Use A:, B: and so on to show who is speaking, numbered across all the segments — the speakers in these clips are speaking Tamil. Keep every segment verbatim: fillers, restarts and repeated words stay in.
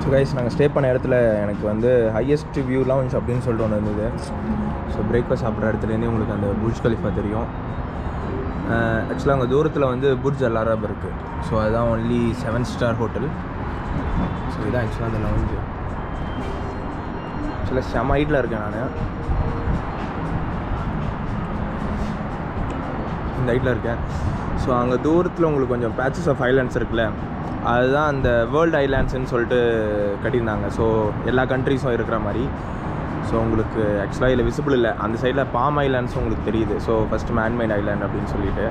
A: ஸோ கைஸ் நாங்கள் ஸ்டே பண்ண இடத்துல எனக்கு வந்து ஹையஸ்ட் வியூ லவுஞ்ச் அப்படின்னு சொல்லிட்டு ஒன்று இருந்தது. ஸோ பிரேக்ஃபாஸ்ட் சாப்பிட்ற இடத்துலேருந்தே உங்களுக்கு அந்த புர்ஜ் கலிஃபா தெரியும். ஆக்சுவலாக அங்கே தூரத்தில் வந்து புர்ஜ் அல் அரப் இருக்குது. ஸோ அதுதான் only seven star hotel. So இதுதான் ஆக்சுவலாக அந்த லவுஞ்சு. ஆக்சுவலாக செம ஹைட்டில் இருக்கேன் நான். இந்த ஹைட்டில் இருக்கேன். ஸோ அங்கே தூரத்தில் உங்களுக்கு கொஞ்சம் பேச்சஸ் ஆஃப் ஐலாண்ட்ஸ் இருக்குல்ல, அதுதான் அந்த வேர்ல்டு ஐலாண்ட்ஸ்ன்னு சொல்லிட்டு கட்டியிருந்தாங்க. ஸோ எல்லா கண்ட்ரிஸும் இருக்கிற மாதிரி. ஸோ உங்களுக்கு ஆக்சுவலாக இதில் விசிபிள் இல்லை. அந்த சைடில் பாம் ஐலாண்ட்ஸும் உங்களுக்கு தெரியுது. ஸோ ஃபஸ்ட்டு மேன்மேட் ஐலாண்ட் அப்படின்னு சொல்லிட்டு.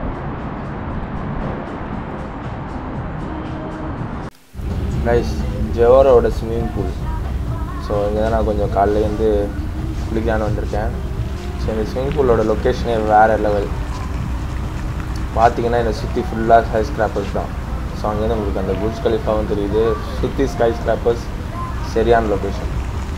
A: கைஸ் ஜோரோட ஸ்விம்மிங் பூல். ஸோ இங்கே தான் நான் கொஞ்சம் காலையிலேருந்து குளிக்கலான்னு வந்திருக்கேன். ஸோ இந்த ஸ்விம்மிங் பூலோட லொக்கேஷனே வேறு லெவல். பார்த்தீங்கன்னா இதை சுற்றி ஃபுல்லாக ஸ்கை ஸ்கிராப்பர்ஸ் தான். ஸோ அங்கேருந்து உங்களுக்கு அந்த புர்ஜ் கலிஃபாவும் தெரியுது. சுற்றி ஸ்கை ஸ்கிராப்பர்ஸ், சரியான லொக்கேஷன்.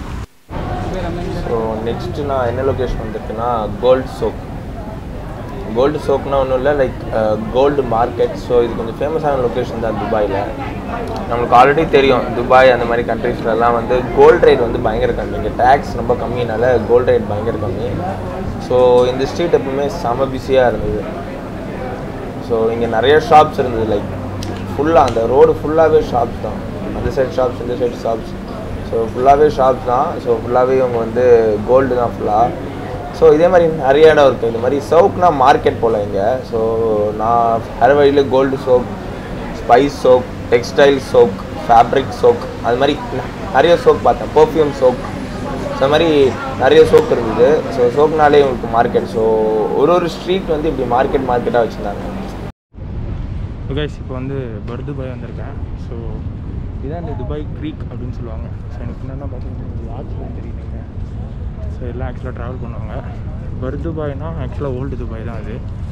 A: ஸோ நெக்ஸ்ட்டு நான் என்ன லொக்கேஷன் வந்திருக்கேன்னா கோல்ட் சோக். கோல்டு சோக்னா ஒன்றும் இல்லை, லைக் கோல்டு மார்க்கெட். ஸோ இது கொஞ்சம் ஃபேமஸான லொக்கேஷன் தான் துபாயில். நம்மளுக்கு ஆல்ரெடி தெரியும் துபாய் அந்த மாதிரி கண்ட்ரீஸ்லலாம் வந்து கோல்டு ரேட் வந்து பயங்கர கம்மி. இங்கே டேக்ஸ் ரொம்ப கம்மினால கோல்டு ரேட் பயங்கர கம்மி. ஸோ இந்த ஸ்ட்ரீட் எப்பவுமே செம பிஸியாக இருந்தது. ஸோ இங்கே நிறைய ஷாப்ஸ் இருந்தது. லைக் ஃபுல்லாக அந்த ரோடு ஃபுல்லாகவே ஷாப்ஸ் தான். அந்த சைட் ஷாப்ஸ், இந்த சைட் ஷாப்ஸ். ஸோ ஃபுல்லாகவே ஷாப்ஸ் தான். ஸோ ஃபுல்லாகவே இவங்க வந்து கோல்டு தான் ஃபுல்லாக. ஸோ இதே மாதிரி நிறைய இடம் இருக்குது. இந்த மாதிரி சோக்னா மார்க்கெட் போல் இங்கே. ஸோ நான் ஹர வழியில் gold souk, spice souk, textile souk, fabric souk, அது மாதிரி நிறைய சோக் பார்த்தேன். பர்ஃப்யூம் சோக், ஸோ அது மாதிரி நிறைய சோக் இருந்தது. ஸோ சோக்னாலே உங்களுக்கு மார்க்கெட். ஸோ ஒரு ஒரு ஸ்ட்ரீட் வந்து இப்படி மார்க்கெட் மார்க்கெட்டாக வச்சுருந்தாங்க. கைஸ் இப்போ வந்து பர் துபாய் வந்திருக்கேன். ஸோ இதான் இந்த துபாய் க்ரீக் அப்படின்னு சொல்லுவாங்க. ஸோ எனக்கு என்னென்னா பார்த்தீங்கன்னா வாட்ச்லாம் தெரியுதுங்க. ஸோ எல்லாம் ஆக்சுவலாக ட்ராவல் பண்ணுவாங்க. பர் துபாய்னா ஆக்சுவலாக ஓல்டு துபாய் தான் அது.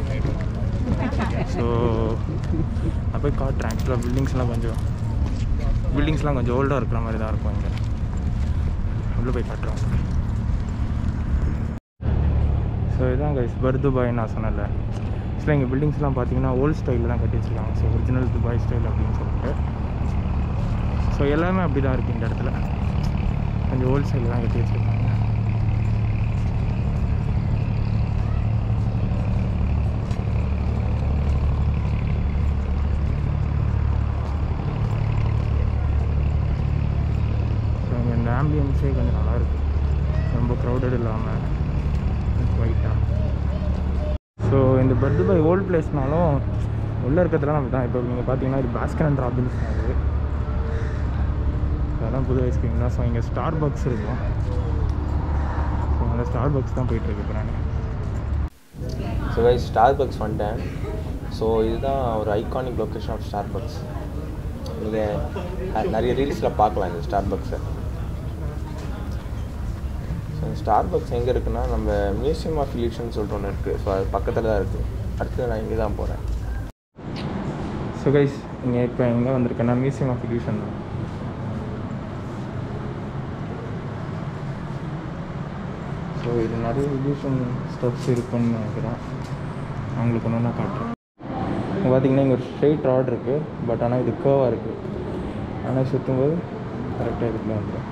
A: ஸோ நான் போய் காட்டுறேன். ஆக்சுவலாக பில்டிங்ஸ்லாம் கொஞ்சம் பில்டிங்ஸ்லாம் கொஞ்சம் ஓல்டாக இருக்கிற மாதிரி தான் இருக்கும் இங்கே. உள்ளே போய் காட்டுறோம். ஸோ இதுதான் கைஸ் பர் துபாய் நான் சொன்னல. ஆக்சுவலாக இங்கே பில்டிங்ஸ்லாம் பார்த்தீங்கன்னா ஓல்டு ஸ்டைலில் தான் கட்டி வச்சுருக்காங்க. ஸோ ஒரிஜினல் துபாய் ஸ்டைல் அப்படின்னு சொல்லிட்டு. ஸோ எல்லாமே அப்படி தான் இருக்குது இந்த இடத்துல. கொஞ்சம் ஓல்டு ஸ்டைலில் தான் கட்டி வச்சுருக்காங்க. ஸோ இங்கே இந்த ஆம்பியன்ஸே கொஞ்சம் நல்லாயிருக்கு. ரொம்ப க்ரௌடட் இல்லாமல் ஒயிட்டாக. ஸோ இந்த பர் துபாய் ஓல்டு பிளேஸ்னாலும் உள்ளே இருக்கிறதுலாம் நம்ம தான். இப்போ நீங்கள் பார்த்தீங்கன்னா இது பாஸ்கன் அண்ட் ராபின்ஸ் அது. அதெல்லாம் புது ஐஸ்கிரீம் தான். ஸோ இங்கே ஸ்டார் பக்ஸ் இருக்கும். ஸோ அந்த ஸ்டார் பக்ஸ் தான் போயிட்டுருக்கு இப்போ நான். ஸோ கைஸ் ஸ்டார் பக்ஸ் வந்துட்டேன். ஸோ இதுதான் ஒரு iconic location of Starbucks. நீங்கள் நிறைய ரீல்ஸில் பார்க்கலாம் இந்த ஸ்டார் பக்ஸை. ஸோ ஸ்டார் பக்ஸ் எங்கே இருக்குன்னா நம்ம மியூசியம் ஆஃப் இலியூஷன் சொல்லிட்டு ஒன்று இருக்குது. ஸோ அது பக்கத்தில் தான் இருக்குது. அடுத்து நான் இங்கே தான் போகிறேன். ஸோ கைஸ் இங்கே இப்போ எங்கே வந்திருக்கேன்னா மியூசியம் ஆஃப் இலியூஷன் தான். ஸோ இது நிறைய இலியூஷன் ஸ்டெப்ஸ் இருக்குன்னு நினைக்கிறேன். அவங்களுக்கு ஒன்று நான் காட்டுறேன். இங்கே பார்த்தீங்கன்னா இங்கே ஒரு ஸ்ட்ரெயிட் ராட் இருக்குது. பட் ஆனால் இது கர்வாக இருக்குது. ஆனால் சுற்றும்போது கரெக்டாக இதுக்குள்ள வந்துடும்.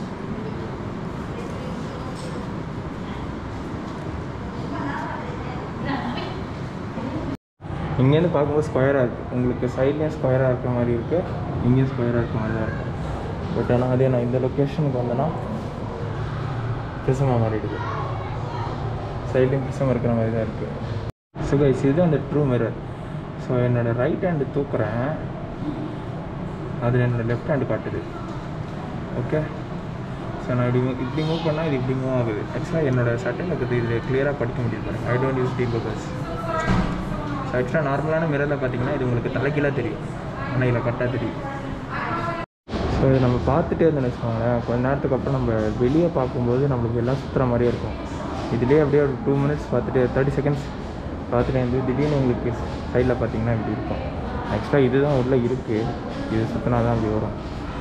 A: இங்கேருந்து பார்க்கும்போது ஸ்கொயராக இருக்குது. உங்களுக்கு சைட்லேயும் ஸ்கொயராக இருக்கிற மாதிரி இருக்குது, இங்கேயும் ஸ்கொயராக இருக்கிற மாதிரி தான் இருக்கும். பட் ஆனால் அதே நான் இந்த லொக்கேஷனுக்கு வந்தேன்னா பிரிசமாக மாறிடுது. சைட்லேயும் பிரிசமாக இருக்கிற மாதிரி தான் இருக்குது. ஸோ கைஸ் இது அந்த ட்ரூ மிரர். ஸோ என்னோடய ரைட் ஹேண்டு தூக்குறேன், அதில் என்னோடய லெஃப்ட் ஹேண்டு காட்டுது. ஓகே. ஸோ நான் இப்படி இப்படி மூவ் பண்ணால் இது இப்படி மூவ் ஆகுது. ஆக்சுவலாக என்னோடய சட்டையில் இருக்குது. இதில் கிளியராக படிக்க முடியுது பாருங்கள். I don't use deep packers. So ஆக்சுவலாக நார்மலான மிரரில் பார்த்தீங்கன்னா இது உங்களுக்கு தலைக்கீழாக தெரியும், ஆனால் இதில் கரெக்டாக தெரியும். ஸோ இதை நம்ம பார்த்துட்டே இருந்தோம்னு வச்சுக்கோங்களேன், கொஞ்ச நேரத்துக்கு அப்புறம் நம்ம வெளியே பார்க்கும்போது நம்மளுக்கு எல்லாம் சுற்றுற மாதிரியே இருக்கும். இதுலேயே அப்படியே ஒரு டூ மினிட்ஸ் பார்த்துட்டு தேர்ட்டி செகண்ட்ஸ் பார்த்துட்டு வந்து திடீர்னு உங்களுக்கு சைடில் பார்த்தீங்கன்னா இப்படி இருக்கும். ஆக்சுவலாக இதுதான் உள்ளே இருக்குது. இது சுற்றினா தான் அப்படி வரும்.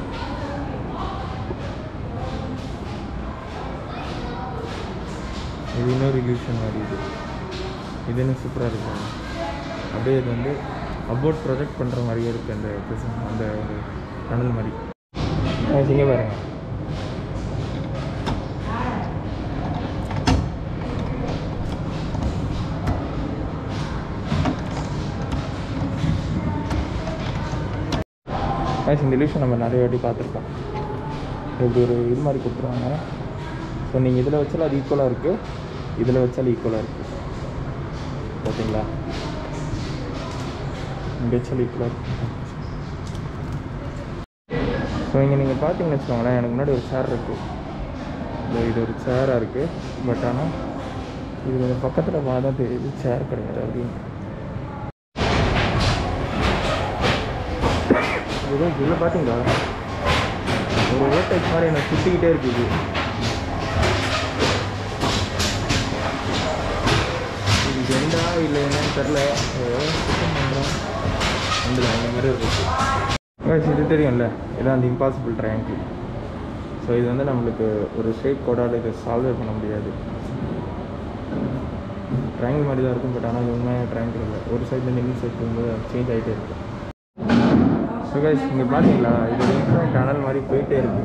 A: இது இன்னொரு இல்யூஷன் மாதிரி. இது இது இன்னும் சூப்பராக இருக்கும். அப்படியே இது வந்து அபவுட் ப்ரொஜெக்ட் பண்ணுற மாதிரியே இருக்குது. அந்த அந்த ஒரு டனல் மாதிரி இங்கே பாருங்க. இந்த இல்யூஷன் நம்ம நிறைய வாட்டி பார்த்துருக்கோம். இப்படி ஒரு இது மாதிரி கொடுத்துருவாங்க. ஸோ நீங்கள் இதில் வச்சாலும் அது ஈக்குவலாக இருக்குது, இதில் வச்சாலும் ஈக்குவலாக இருக்குது. பார்த்தீங்களா? இங்கே வச்சாலும் ஈக்குவலாக இருக்குது. ஸோ இங்கே நீங்கள் பார்த்தீங்கன்னு வச்சுக்கோங்களேன், எனக்கு முன்னாடி ஒரு சேர் இருக்குது. இந்த இது ஒரு சேராக இருக்குது. பட் ஆனால் இது கொஞ்சம் பக்கத்தில் பார்த்தா தெரியுது சேர் கிடையாது அப்படின்னு. இதுதான் இதில் பார்த்தீங்களா, ஒரு ஓட்டேஜ் மாதிரி எனக்கு சுற்றிக்கிட்டே இருக்குது. இது ஜெண்டா இல்லை என்னன்னு தெரில. அந்த இந்த மாதிரி இருக்குது. இது தெரியும்ல, இதான் அந்த இம்பாசிபிள் ட்ரையாங்கிள். ஸோ இது வந்து நம்மளுக்கு ஒரு ஷேப் கோடால் இதை சால்வே பண்ண முடியாது. ட்ரையாங்கிள் மாதிரி தான் இருக்கும். பட் ஆனால் இது உண்மையாக ட்ரையாங்கிள் இல்லை. ஒரு சைட்லேருந்து இன்னும் சைட் போகும்போது சேஞ்ச் ஆகிட்டே இருக்குது. ஸோ கைஸ் இங்கே பார்த்தீங்களா, இது இன்ஃப்ரண்ட் டனல் மாதிரி போயிட்டே இருக்குது.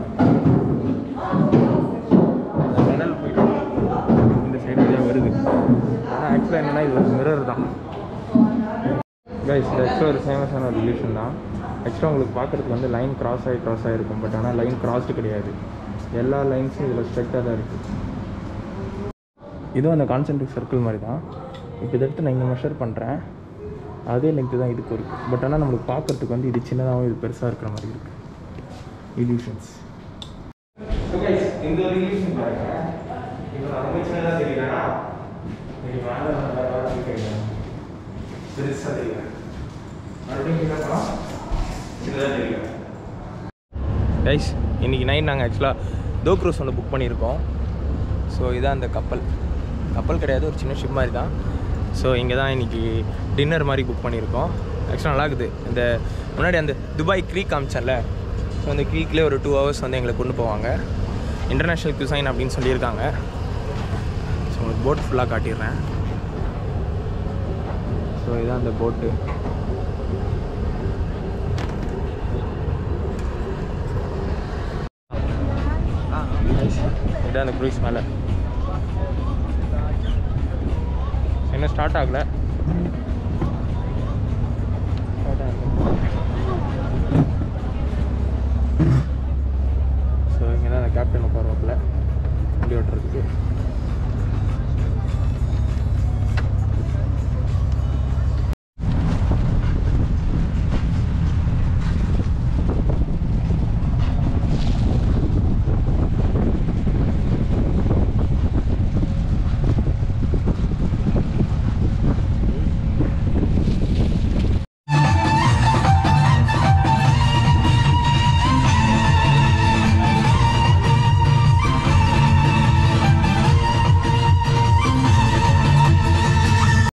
A: அந்த டனல் போயிட்டு இந்த சைடு வழியாக வருது. ஆனால் ஆக்சுவலாக என்னென்னா இது ஒரு மிரர் தான் கைஸ். இது ஆக்சுவலாக ஒரு ஃபேமஸான ஒரு ரிலேஷன் தான். ஆக்சுவலாக உங்களுக்கு பார்க்குறதுக்கு வந்து லைன் கிராஸ் ஆகி கிராஸ் ஆகிருக்கும். பட் ஆனால் லைன் கிராஸ்டு கிடையாது. எல்லா லைன்ஸும் இதில் ஸ்ட்ரெக்டாக தான் இருக்குது. இதுவும் அந்த கான்சென்ட்ரிக் சர்க்கிள் மாதிரி தான். இப்போ இதை எடுத்து நான் இங்கே மெஷர் பண்ணுறேன். அதே லெங்க்த்து தான் இதுக்கு இருக்குது. பட் ஆனால் நம்மளுக்கு பார்க்குறதுக்கு வந்து இது சின்னதாகவும் இது பெருசாக இருக்கிற மாதிரி இருக்குது. இல்யூஷன்ஸ். இந்த ஒரு இல்யூஷன் பாருங்க. இப்போ ரொம்ப சின்னதாக தெரியலனா பெருசாக தெரியல. மறுபடியும் கேட்கலாம் சின்னதாக தெரியல. கைஸ் இன்றைக்கி நைட் நாங்கள் ஆக்சுவலாக தோ க்ரூஸ் ஒன்று புக் பண்ணியிருக்கோம். ஸோ இதான் அந்த கப்பல். கப்பல் கிடையாது, ஒரு சின்ன ஷிப் மாதிரி தான். ஸோ இங்கே தான் இன்றைக்கி டின்னர் மாதிரி புக் பண்ணியிருக்கோம். ஆக்சுவலாக நல்லாக்குது. இந்த முன்னாடி அந்த துபாய் க்ரீக் காமிச்சேன்ல, ஸோ அந்த க்ரீக்லேயே ஒரு டூ ஹவர்ஸ் வந்து எங்களை கொண்டு போவாங்க. இன்டர்நேஷ்னல் குசைன் அப்படின்னு சொல்லியிருக்காங்க. ஸோ உங்களுக்கு போட் ஃபுல்லாக காட்டிடுறேன். ஸோ இதுதான் அந்த போட்டு. இதுதான் அந்த க்ரூஸ் மேலே இன்னும் ஸ்டார்ட் ஆகலை. ஸ்டார்ட் ஆகலை